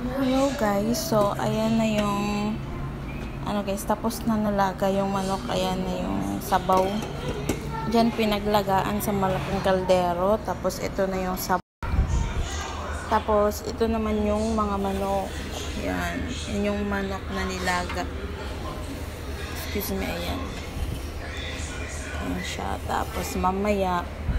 Hello guys, so ayan na yung guys, tapos na nalaga yung manok. Ayan na yung sabaw. Diyan pinaglagaan sa malaking kaldero. Tapos ito na yung sabaw. Tapos ito naman yung mga manok. Yan, yun yung manok na nilaga. Excuse me, ayan. Ayan siya. Tapos mamaya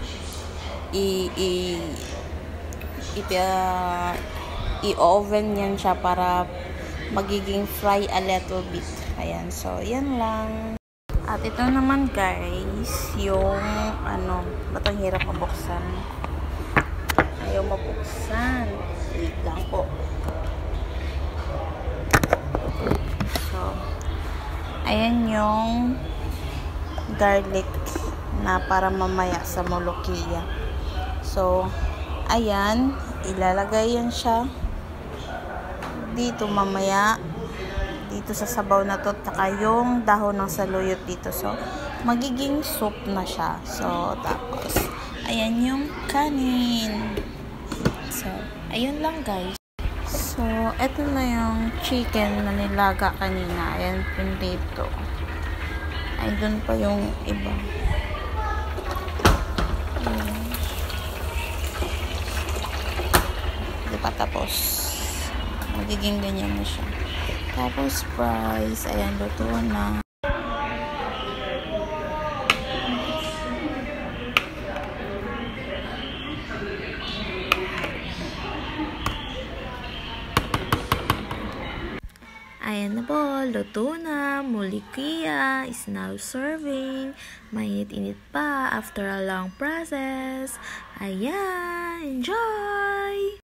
i-oven yan siya para magiging fry a little bit. Ayan, so yan lang. At ito naman guys, yung batang hirap mabuksan. Ayaw mabuksan. Wait lang po. So, ayan yung garlic na para mamaya sa molokhia. So, ayan, ilalagay yan siya dito mamaya, dito sa sabaw na to, taka yung dahon ng saluyot dito. So, magiging soup na siya. So, tapos, ayan yung kanin. So, ayun lang guys. So, eto na yung chicken na nilaga kanina. Ayan, dito. Ay, dun pa yung iba. Ayan. Diba, tapos magiging ganyan na siya. Tapos fries, ayan, luto na. Ayan na po, luto na. Molokhia is now serving. Mainit-init pa after a long process. Ayan, enjoy!